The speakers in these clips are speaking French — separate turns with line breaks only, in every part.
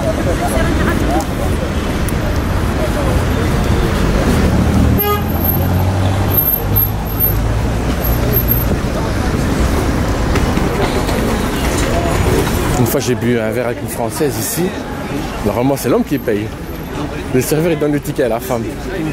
Une fois j'ai bu un verre avec une Française ici. Normalement c'est l'homme qui paye. Le serveur il donne le ticket à la femme.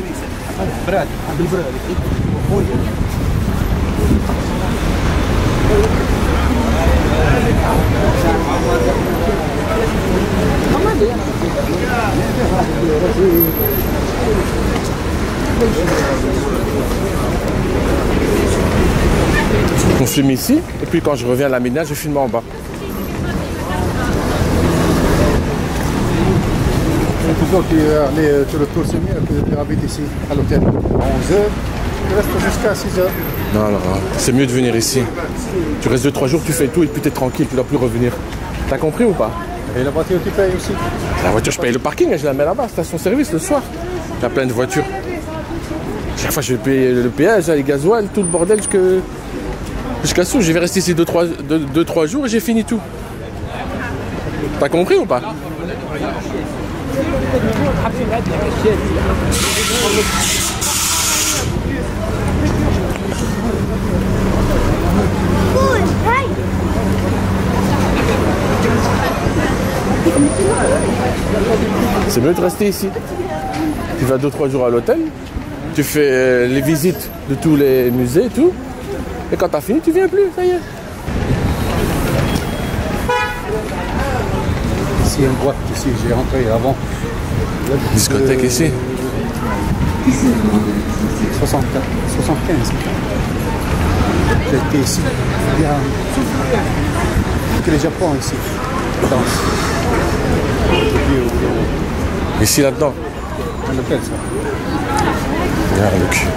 On filme ici et puis quand je reviens à la ménage je filme en bas.
Toujours tu aller sur le tour semi, tu habites ici à l'hôtel à 11h, tu restes jusqu'à 6h.
Non, non, non. C'est mieux de venir ici. Tu restes 2-3 jours, tu fais tout et puis tu es tranquille, tu ne dois plus revenir. T'as compris ou pas?
Et la voiture tu payes aussi?
La voiture je paye le parking et je la mets là-bas, station service le soir. Il y a plein de voitures. Chaque fois je vais payer le péage, les gasoil, tout le bordel jusqu'à Sous. Je vais rester ici 2-3 jours et j'ai fini tout. T'as compris ou pas? C'est mieux de rester ici. Tu vas 2-3 jours à l'hôtel, tu fais les visites de tous les musées et tout, et quand t'as fini, tu viens plus, ça y est.
Ici, il y a une boîte ici, j'ai rentré avant.
Discothèque ici.
75. J'étais ici. Il y a que les Japon ici. Danse.
Ici, là-dedans.
À l'hôtel, ça.
Regarde le cul,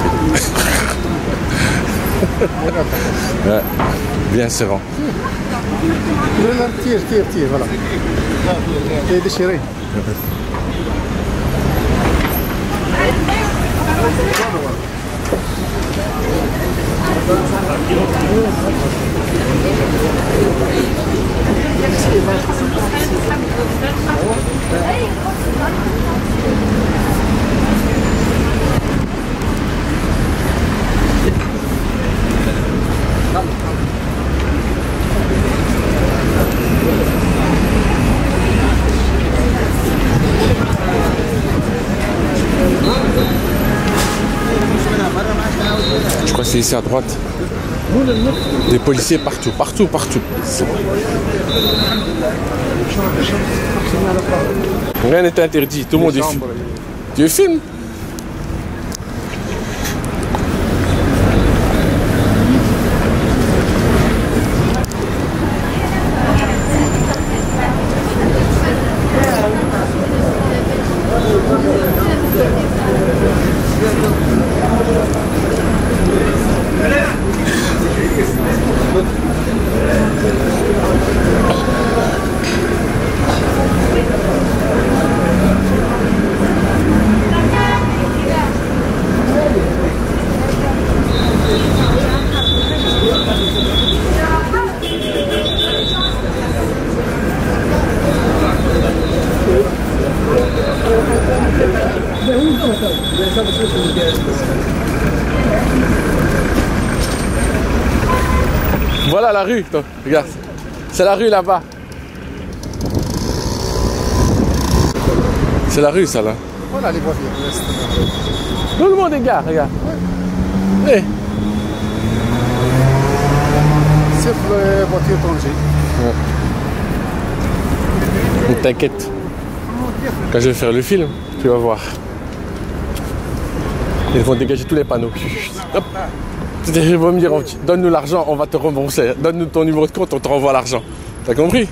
ouais, bien serrant.
Tire, voilà. Il est déchiré.
Je crois que c'est ici à droite. Des policiers partout. Rien n'est interdit, tout le monde est filmé. Tu filmes? Voilà la rue, toi. Regarde. C'est la rue là-bas. C'est la rue, ça, là.
Voilà les voitures.
Tout le monde est gare, regarde. Ouais. Hey.
C'est les voitures étrangères.
Ouais. Ne t'inquiète. Quand je vais faire le film, tu vas voir. Ils vont dégager tous les panneaux. Hop. Ils vont me dire, donne-nous l'argent, on va te rembourser. Donne-nous ton numéro de compte, on te renvoie l'argent. T'as compris?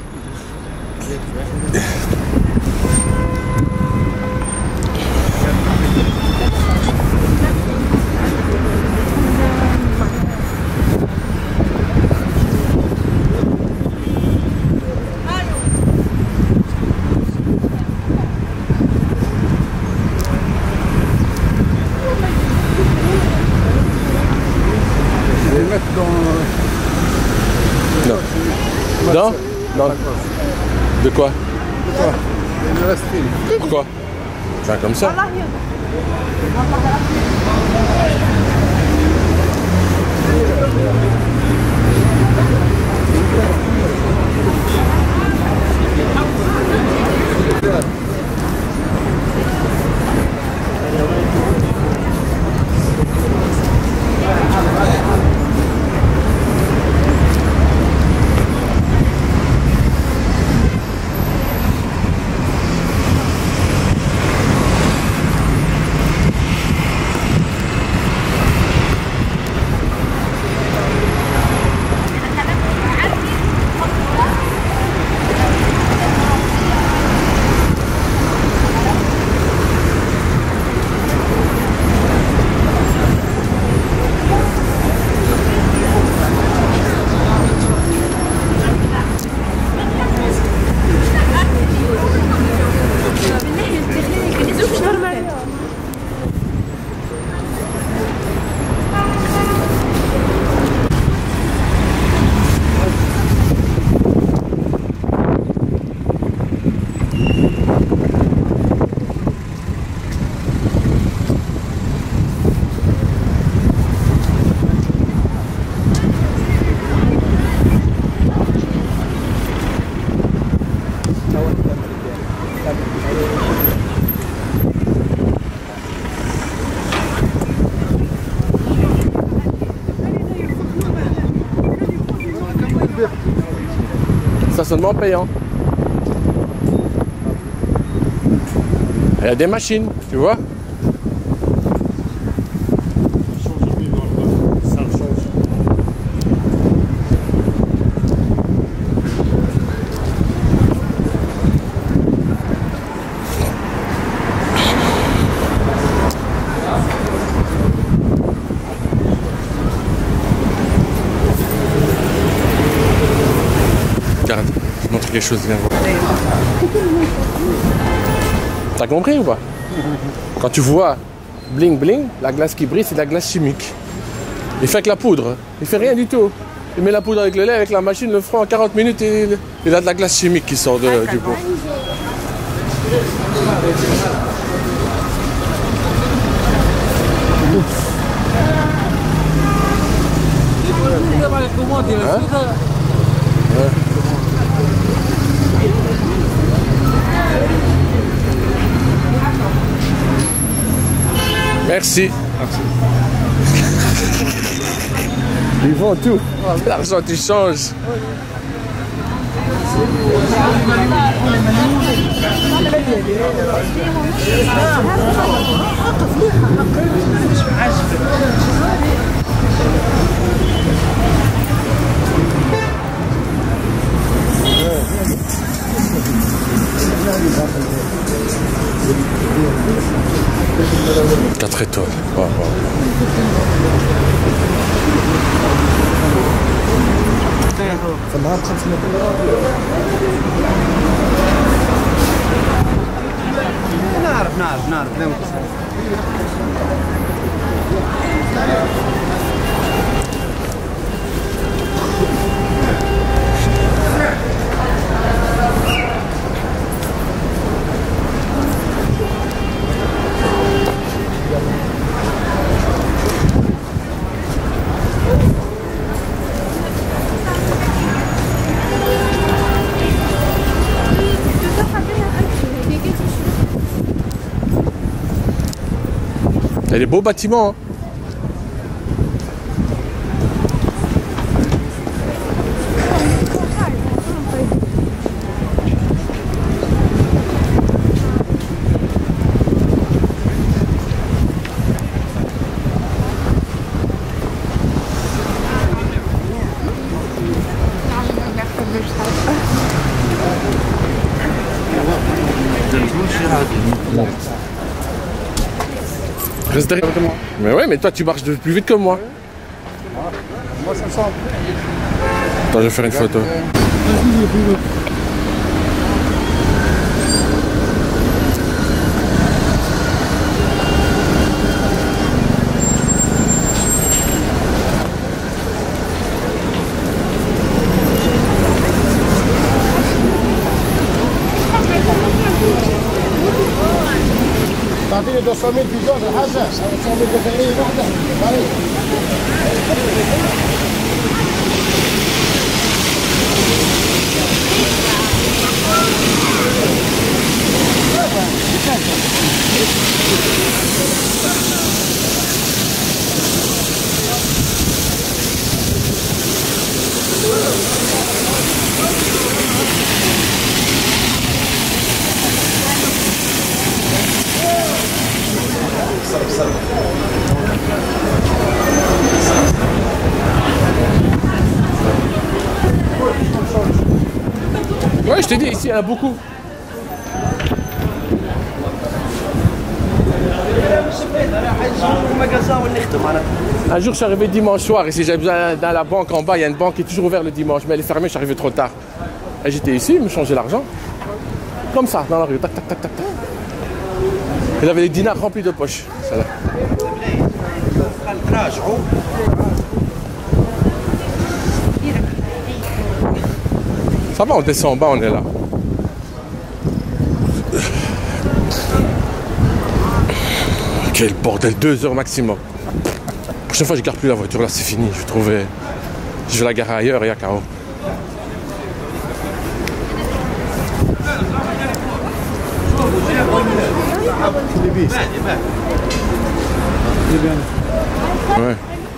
Dans
Non? Non. De quoi?
De quoi? Il reste fini.
Pourquoi? Tu vas comme ça. Stationnement payant. Il y a des machines, tu vois.
Ça change.
Regarde, je montre quelque chose, viens voir. T'as compris ou pas? Quand tu vois bling bling, la glace qui brille, c'est de la glace chimique. Il fait avec la poudre, il fait rien du tout. Il met la poudre avec le lait, avec la machine, le fera en 40 minutes et il a de la glace chimique qui sort du pot. Hein? Ouais. Merci. Ils vont tout. L'argent, tu changes. Quatre étoiles. Wow, wow.
نعرف
Il y a des beaux bâtiments. Hein. Reste derrière. Mais ouais, mais toi tu marches plus vite que moi.
Moi, ça me semble.
Attends, je vais faire une photo.
تعطيني 200 في زوج الحاجه 900 دفعيه واحده
Ouais, je t'ai dit, ici, il y en a beaucoup. Un jour, je suis arrivé dimanche soir et si j'avais besoin dans la banque en bas, il y a une banque qui est toujours ouverte le dimanche, mais elle est fermée, je suis arrivé trop tard. Et j'étais ici, ils me changeaient l'argent. Comme ça, dans la rue, tac, tac, tac, tac, tac. Il avait les dinars remplis de poches. Ça, là. Ça va, on descend en bas, on est là. Quel bordel, 2 heures maximum. La prochaine fois, je garde plus la voiture, là c'est fini. Je vais la garer ailleurs et à KO. Ouais.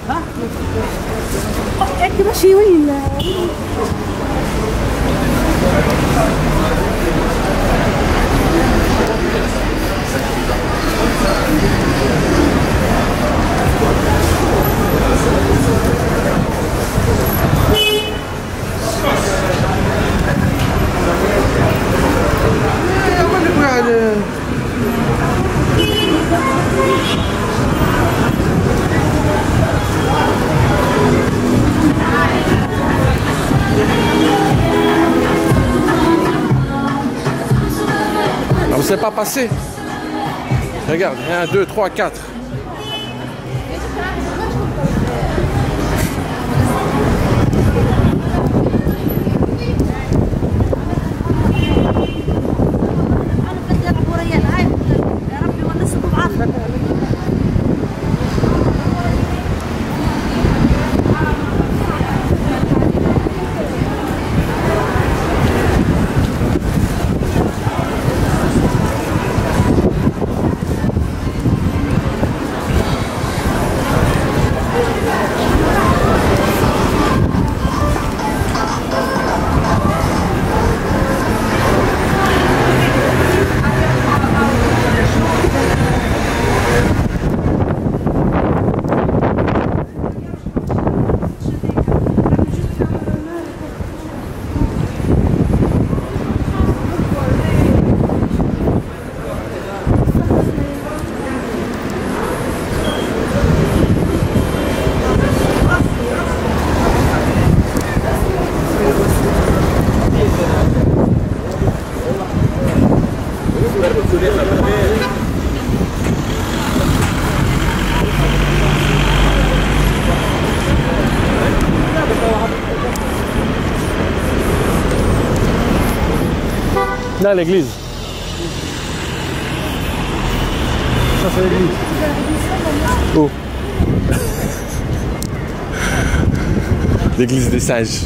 On ne s'est pas passé. Regarde, 1, 2, 3, 4. Là, l'église.
Ça c'est l'église.
Oh. L'église des singes.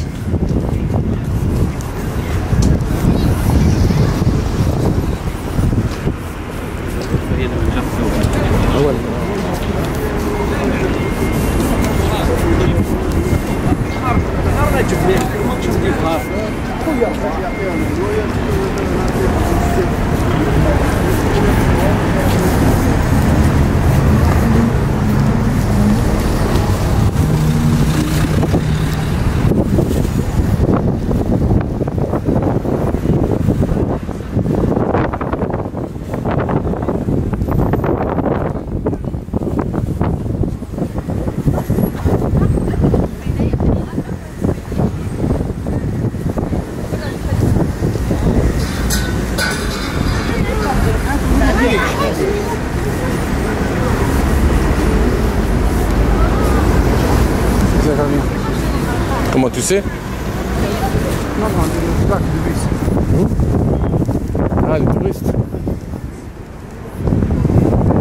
Ah ouais. Comment tu sais?
Non, c'est là que
Ah, les touristes.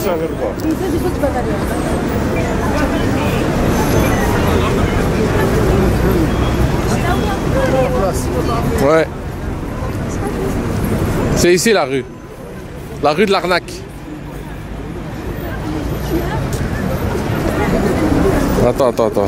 Ouais. C'est ici la rue. La rue de l'Arnaque. Attends.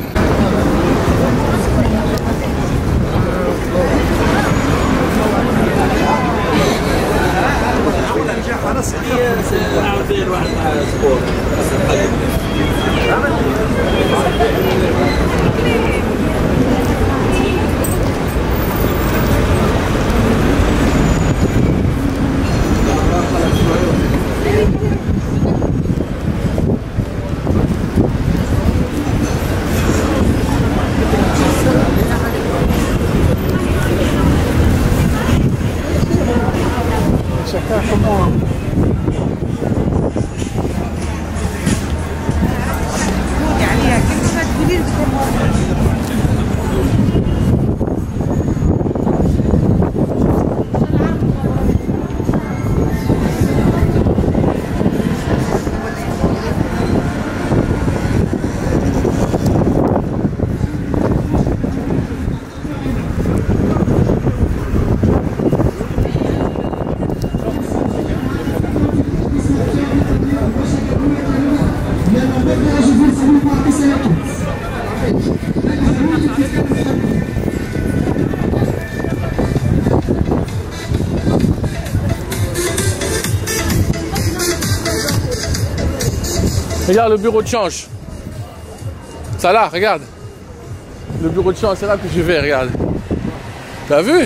Regarde le bureau de change. Ça là, regarde. Le bureau de change, c'est là que je vais, regarde. T'as vu?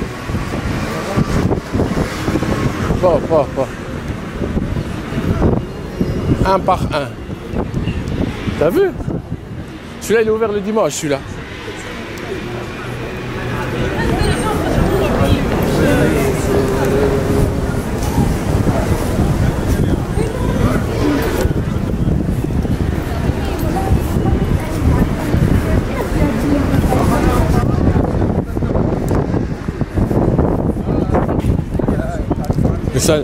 Pas. Un par un. T'as vu? Celui-là, il est ouvert le dimanche, celui-là. Et ça...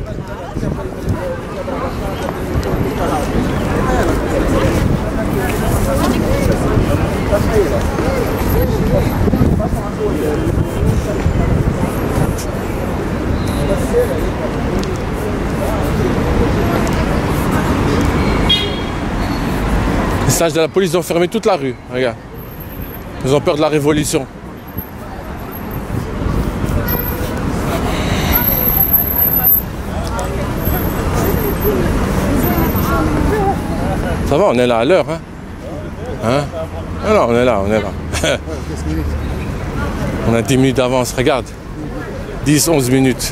Les sages de la police ont fermé toute la rue, regarde. Ils ont peur de la révolution. Ça va, on est là à l'heure, hein? Hein? Ah non, on est là. On a 10 minutes d'avance, regarde. 10-11 minutes.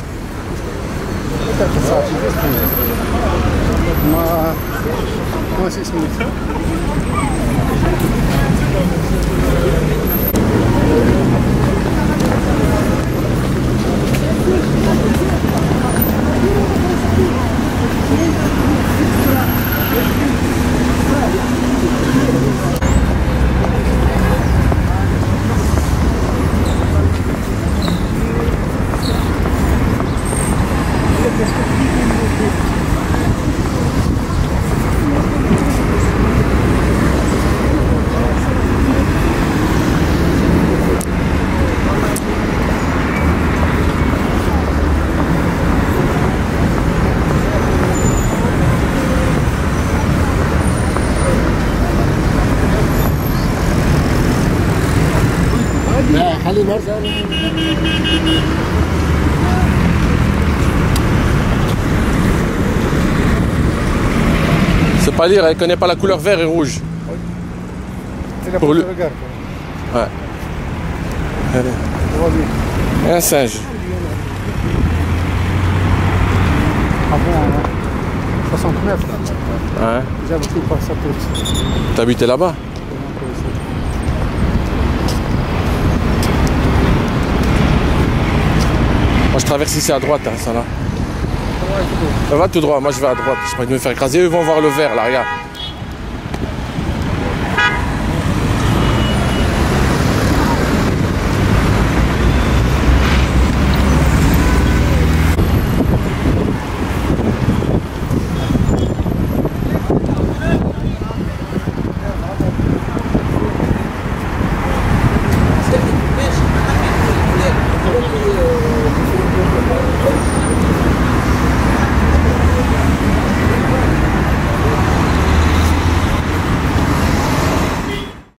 Moi, 6 minutes.
C'est pas lire, elle connaît pas la couleur vert et rouge. Pour lui. Ouais. Allez. Un singe.
Avant 69.
Ouais.
J'habite pas ça tout.
T'habitais là-bas? Moi je traverse ici à droite, hein, ça là. Va tout droit, moi je vais à droite. Je pourrais me faire écraser, eux vont voir le vert là, regarde.